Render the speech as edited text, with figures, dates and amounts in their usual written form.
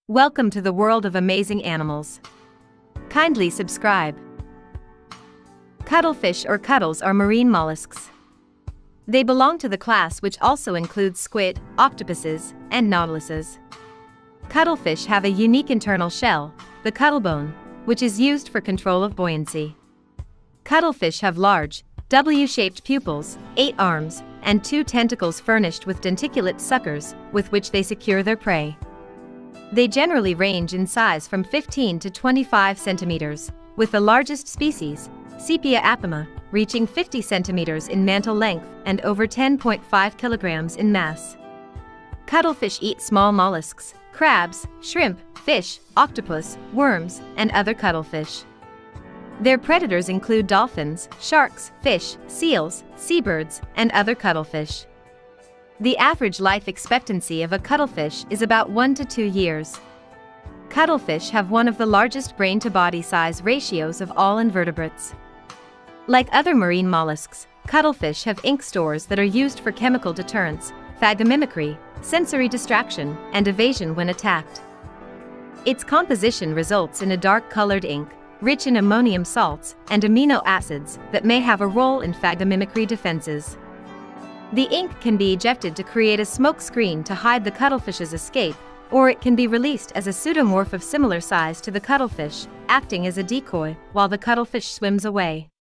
Welcome to the world of amazing animals. Kindly subscribe. Cuttlefish or cuttles are marine molluscs. They belong to the class which also includes squid, octopuses, and nautiluses. Cuttlefish have a unique internal shell, the cuttlebone, which is used for control of buoyancy. Cuttlefish have large, W-shaped pupils, 8 arms, and 2 tentacles furnished with denticulate suckers, with which they secure their prey. They generally range in size from 15 to 25 centimeters, with the largest species, Sepia apama, reaching 50 centimeters in mantle length and over 10.5 kilograms in mass. Cuttlefish eat small molluscs, crabs, shrimp, fish, octopus, worms, and other cuttlefish. Their predators include dolphins, sharks, fish, seals, seabirds, and other cuttlefish. The average life expectancy of a cuttlefish is about 1 to 2 years. Cuttlefish have one of the largest brain-to-body size ratios of all invertebrates. Like other marine molluscs, cuttlefish have ink stores that are used for chemical deterrence, phagomimicry, sensory distraction, and evasion when attacked. Its composition results in a dark-colored ink, rich in ammonium salts and amino acids that may have a role in phagomimicry defenses. The ink can be ejected to create a smoke screen to hide the cuttlefish's escape, or it can be released as a pseudomorph of similar size to the cuttlefish, acting as a decoy while the cuttlefish swims away.